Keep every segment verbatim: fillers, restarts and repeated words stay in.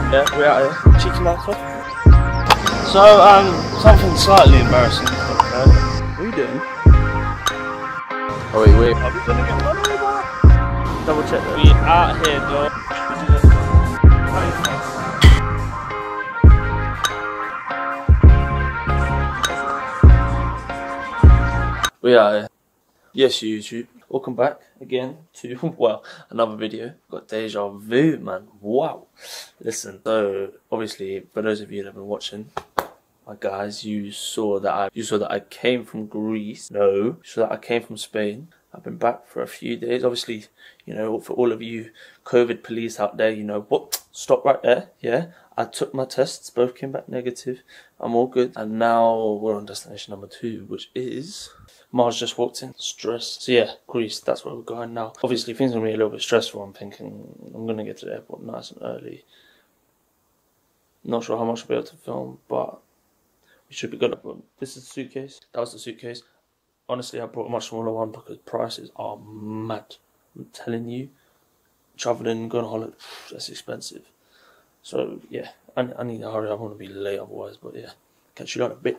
Yeah, we're out here. Cheeky mouth off. So, um, something slightly embarrassing. Okay. What are you doing? Oh wait, wait. Are we gonna get run over? Double check that. We out here, though. We are here. Yes, YouTube. Welcome back again to, well, another video. Got deja vu, man. Wow. Listen, so obviously, for those of you that have been watching, my guys, you saw that I, you saw that I came from Greece. No, you saw that I came from Spain. I've been back for a few days. Obviously, you know, for all of you COVID police out there, you know what? Stop right there. Yeah, I took my tests. Both came back negative. I'm all good. And now we're on destination number two, which is Mars just walked in. Stress. So yeah, Greece. That's where we're going now. Obviously, things are gonna be a little bit stressful. I'm thinking I'm gonna get to the airport nice and early. Not sure how much I'll be able to film, but we should be good. This is the suitcase. That was the suitcase. Honestly, I brought a much smaller one because prices are mad. I'm telling you, traveling, going on holiday, that's expensive. So yeah, I, I need to hurry. I want to be late otherwise. But yeah, catch you on a bit.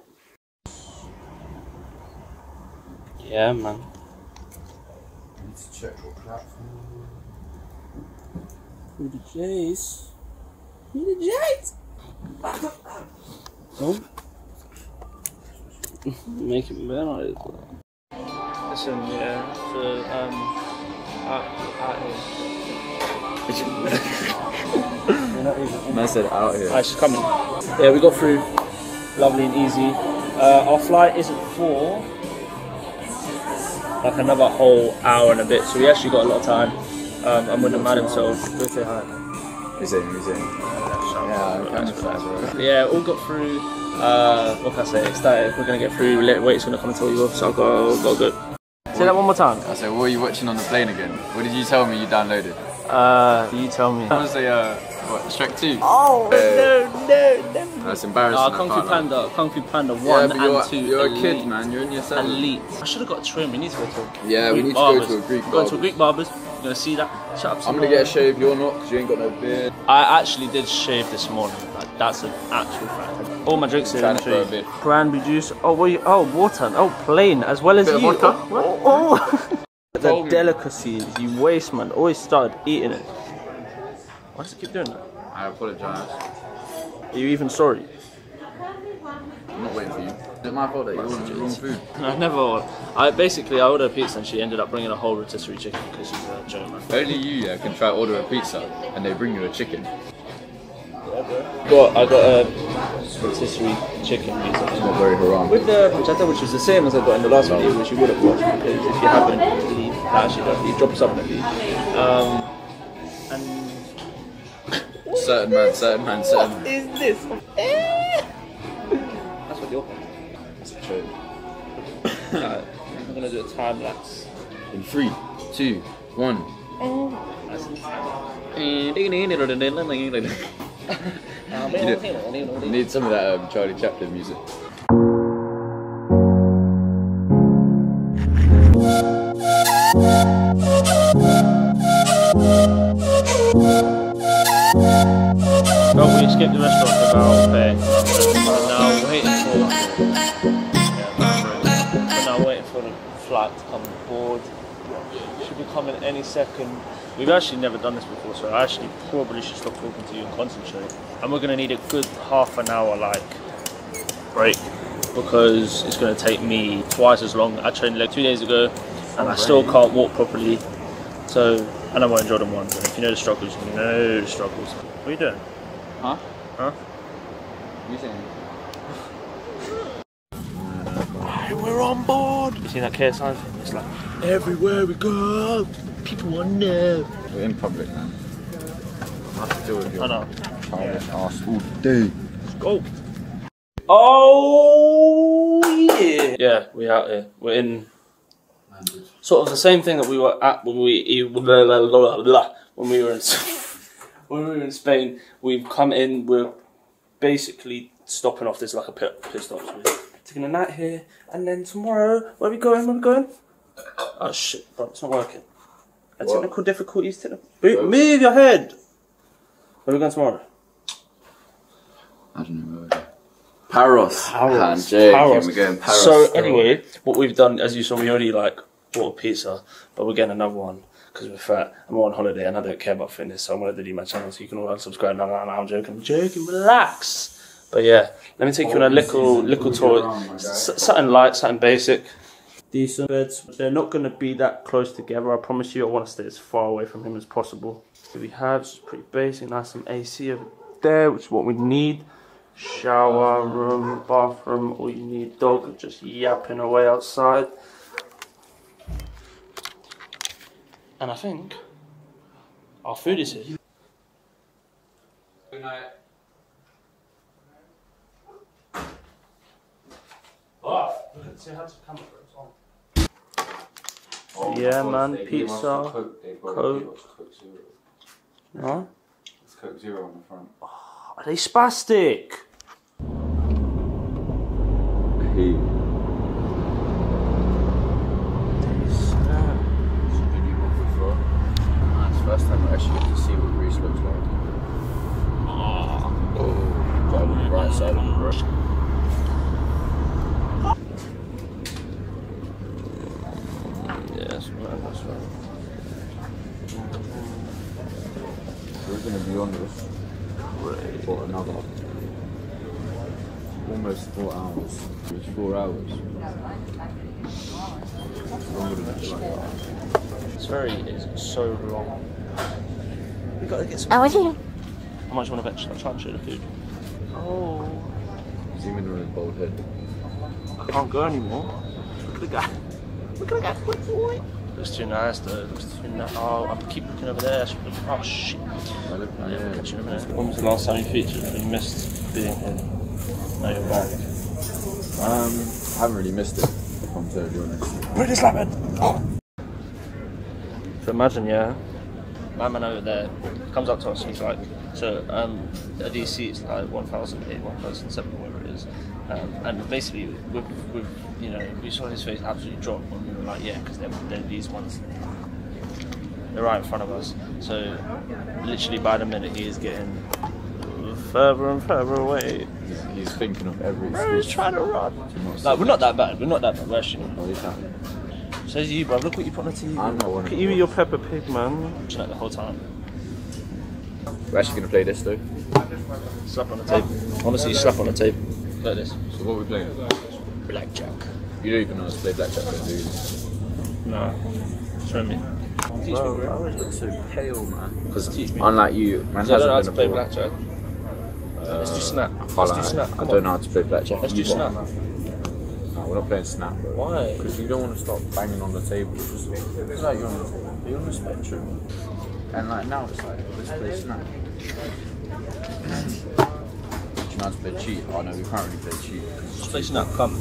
Yeah, man. I need to check what platform. Who the J's? Who the J's? Oh. Make it better. Listen, yeah, so, um, out, out here. I said out here. Alright, she's coming. Yeah, we got through. Lovely and easy. Uh, our flight isn't for like another whole hour and a bit, so we actually got a lot of time. Um, I'm with the man himself. Go say hi. Who's in? Who's in? Yeah, kind of right. Yeah, all got through. Uh, what can I say? Ecstatic. We're gonna get through. Wait's gonna come and tell you off, so I've got, got good. Say that one more time. I said, what were you watching on the plane again? What did you tell me you downloaded? Uh, you tell me. I was a, uh, what, Shrek two? Oh, uh, no, no, no. That's embarrassing. Uh, Kung Fu Panda, like. Kung Fu Panda one yeah, and you're, two. You're elite. a kid, man. You're in your seven. Elite. I should have got a trim. We need to go to a Yeah, Greek we need barbers. to go to a Greek barber. barber. Go to a Greek barbers. You're gonna see that. Shut up. I'm gonna get a shave. You're not, because you ain't got no beard. I actually did shave this morning. Like, that's an actual fact. All my drinks here. Trying to throw a bit. Cranberry juice. Oh, what you, oh, water. Oh, plain as well as bit you. Of vodka. Oh, oh. oh. The delicacies. You waste, man. Always started eating it. Why does it keep doing that? I apologise. Are you even sorry? I'm not waiting for you. Is it my fault that you ordered the wrong food? I never. I basically I ordered a pizza and she ended up bringing a whole rotisserie chicken because she's a joke, man. Only you yeah, can try to order a pizza and they bring you a chicken. Got I got a rotisserie chicken pizza. It's not very haram. With the pancetta, which was the same as I got in the last video, which you would have watched because if you haven't, leave. Actually, don't leave. Drop something, leave. Um, and certain man, certain man, certain man. What is this? That's what you're. That's a joke. Alright, I'm gonna do a time lapse. In three, two, one. You You need some of that um, Charlie Chaplin music. Oh, we skipped the restaurant without paying. We're now waiting for. Yeah, we're now waiting for the flight to come aboard. Should be coming any second. We've actually never done this before, so I actually probably should stop talking to you and concentrate. And we're gonna need a good half an hour like break because it's gonna take me twice as long. I trained like two days ago, and I still can't walk properly. So, and I'm wearing Jordan ones. And if you know the struggles, you know the struggles. What are you doing? Huh? Huh? What are you saying? We're on board! You seen that K S I thing? It's like, everywhere we go, people want to know. We're in public, man. I have to deal with you. I know. Childish ass all day. Let's go. Oh, yeah. Yeah, we're out here. We're in sort of the same thing that we were at when we, blah, blah, blah, blah, when we were in when we were in Spain. We've come in, we're basically stopping off. There's like a pit, pit stop. So we're taking a night here, and then tomorrow, where are we going? Where are we going? Oh shit, bro, it's not working. A technical difficulties. Te move your head. Where are we going tomorrow? Paros. Paros. I'm Paros. We're going Paros. So anyway, what we've done, as you saw, we already like bought a pizza, but we're getting another one because we're fat. I'm on holiday and I don't care about fitness, so I'm gonna delete my channel. So you can all unsubscribe. No, no, no, I'm joking. I'm joking. Relax. But yeah, let me take you on a little, little tour. S something light, something basic. Decent beds. They're not gonna be that close together. I promise you. I want to stay as far away from him as possible. So we have it's pretty basic. Nice some A C over there, which is what we need. Shower room, bathroom, all you need. Dog just yapping away outside. And I think our food is here. Good night. Oh, look at see how to camera it's on. Oh yeah, God, man, pizza, Coke. Coke. No? It's Coke Zero on the front. Oh, are they spastic? Hey. First time I actually get to see what Greece looks like. Oh, oh. Right on the right side of the brush. Yes, man, that's right. We're going to be on this for another almost four hours. It's four hours. Longer than it's like that. It's very, it's so long. We gotta get some. Oh, is it? How much you want to bet? I'll try and show the food. Oh. Zoom in on his bald head. I can't go anymore. Look at the guy. Look at the guy. Quick boy. Looks too nice though. Looks too nice. Oh, I keep looking over there. Oh shit. I look, I'll yeah. catch you in a minute. When was the last time you featured? You missed being here. Now you're back. Um, I haven't really missed it, if I'm totally honest. Put this lemon! So imagine, yeah, my man over there comes up to us and he's like, so um, a D C is like one thousand eight, one thousand seven, whatever it is. Um, and basically, with, with, you know, we saw his face absolutely drop when we were like, yeah, because they're, they're these ones. They're right in front of us. So literally by the minute he is getting further and further away. He's, he's thinking of every Bro, he's trying to run. To Like, we're not that bad. We're not that bad. We're actually. Oh, he's happy. Says you, bro. Look what you put on the T V. I'm not one Look of at you with those. your Peppa Pig, man. Watching that the whole time. We're actually going to play this though. Slap on the table. Honestly, slap on the table. Like this. So what are we playing? Blackjack. You don't even know how to play blackjack, do you? No. Show me. Teach Bro, me, I bro. always look so pale, man. Because Teach me. unlike you, man I don't know how hasn't to been play a pro. blackjack. Uh, Let's do snap. I can't Let's lie, do snap. I Come don't on. know how to play blackjack. Let's do You snap. got- No, we're not playing snap, bro. Why? Because you don't want to start banging on the table. It's just it's like you're on the table. You're on the spectrum. And like now it's like, let's play snap. Do you know how to play cheat? Oh no, we can't really play cheat. Let's play snap. Come.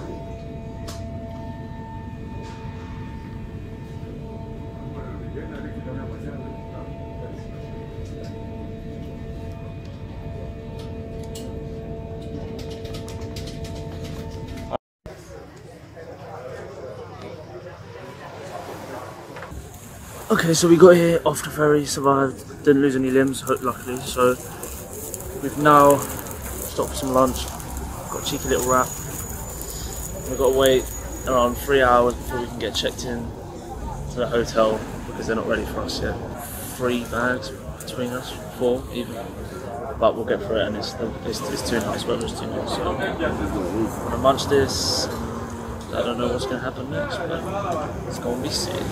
Okay, so we got here off the ferry, survived, didn't lose any limbs, luckily, so we've now stopped for some lunch, got a cheeky little wrap. We've got to wait around three hours before we can get checked in to the hotel because they're not ready for us yet. Three bags between us, four even, but we'll get through it and it's, it's, it's too nice, weather's too nice, so I'm gonna munch this. I don't know what's going to happen next, but it's going to be sick.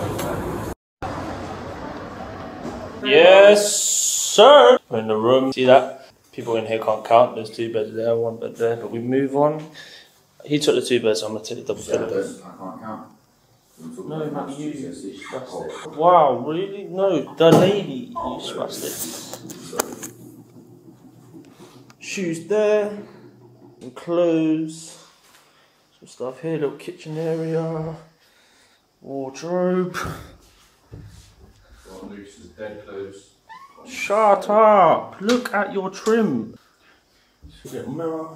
Yes, sir. We're in the room. See that? People in here can't count. There's two beds there, one bed there. But we move on. He took the two beds. So I'm gonna take the double bed. I can't count. No, not you. You spastic. Wow, really? No, the lady. You spastic. Shoes there. Some clothes. Some stuff here. Little kitchen area. Wardrobe. Luke's dead clothes. Shut up! Look at your trim. Little mirror.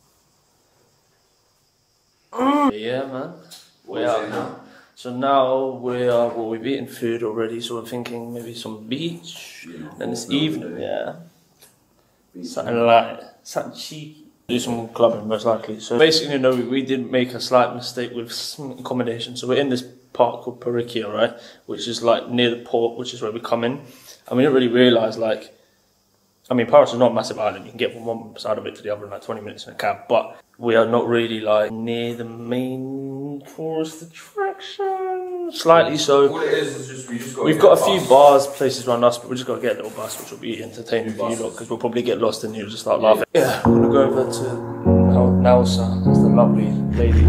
Yeah, man. We are now. So now we are. Well, we've eaten food already, so we're thinking maybe some beach. Yeah, Then this no, evening, no. yeah, Beach. something light, something cheeky. Do some clubbing most likely. So basically, no, we, we did make a slight mistake with some accommodation. So we're in this park called Perikia, right, which is like near the port, which is where we come in, and we didn't really realise, like, I mean, Paris is not a massive island. You can get from one side of it to the other in like twenty minutes in a cab, but we are not really like near the main tourist attraction. Slightly so. All it is is just we just got. We've got a few bars, places around us, but we just got to get a little bus, which will be entertaining for you lot, because we'll probably get lost in here and just start laughing. Yeah, we're gonna go over to Nausa. That's the lovely lady.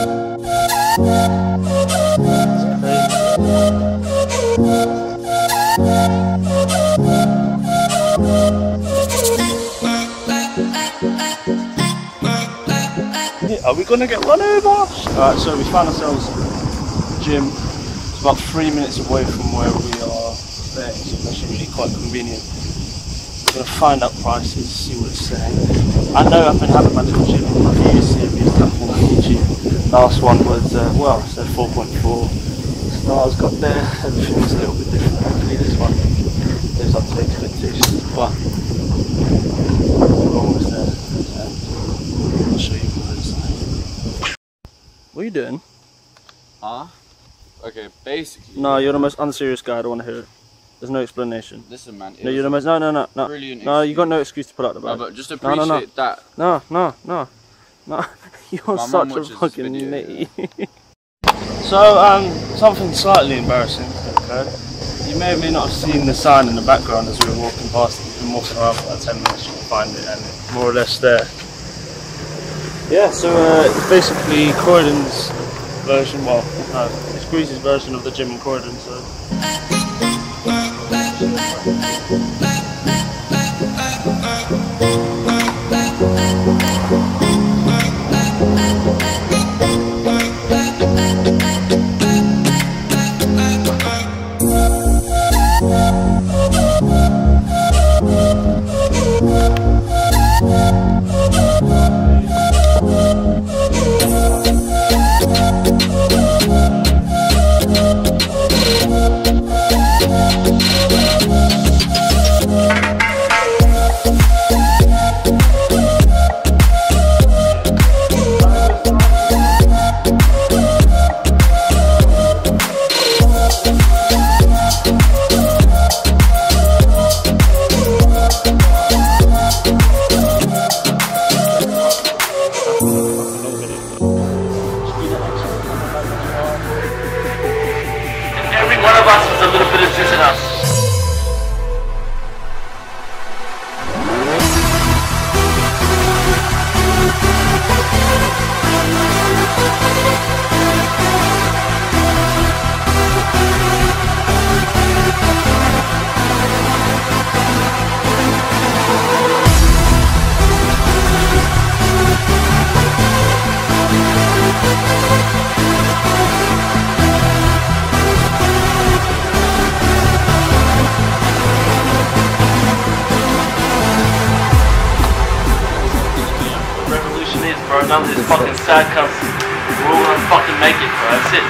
Are we gonna get run over? Alright, so we found ourselves a gym. It's about three minutes away from where we are staying, so it's actually really quite convenient. We're gonna find out prices, see what it's saying. I know I've been having my little gym for a few serious stuff on YouTube. Last one was, uh, well, it said four point four. Stars got there, everything was a little bit different. Hopefully this one lives up to expectations, but we're almost there. And I'll show you what it's like. What are you doing? Huh? Okay, basically. No, you're the most unserious guy. I don't want to hear it. There's no explanation. Listen, man. No, you're the most. No, no, no, no. Brilliant no, you got no excuse to pull out the bag. No, but just appreciate no, no, no. that. No, no, no, no. You're My such mum a fucking video, nitty. So, um, something slightly embarrassing occurred. You may or may not have seen the sign in the background as we were walking past it. We've been walking around for about ten minutes. You can find it, and it's more or less there. Yeah, so uh, it's basically Croydon's version, well, no, it's Greece's version of the gym in Croydon, so. None of this fucking sad cunts. We're all gonna fucking make it, bro. That's it.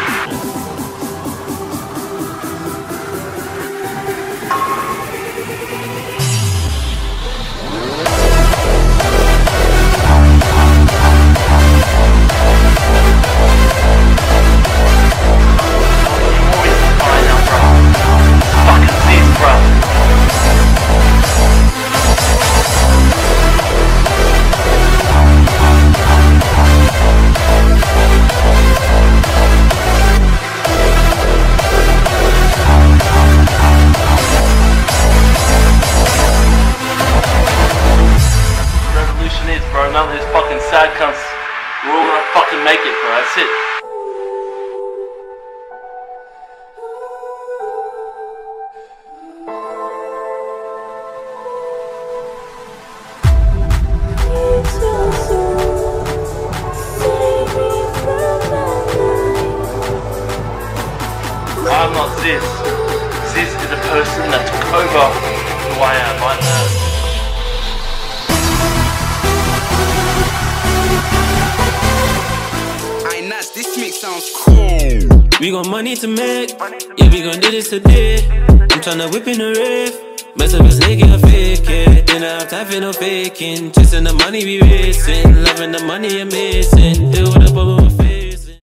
Fucking seats, bro. None of this fucking sad cunts. We're all gonna fucking make it, bro. That's it. I'm not Ziz. Ziz is the person that took over who I am right now. This mix sounds cool. We got money to make, yeah, we gon' do this today. I'm tryna whip in the rave, mess up his nigga, fake it. Then I have time for no faking, chasing the money we race. missing. Loving the money you're missing. Deal with the bubble.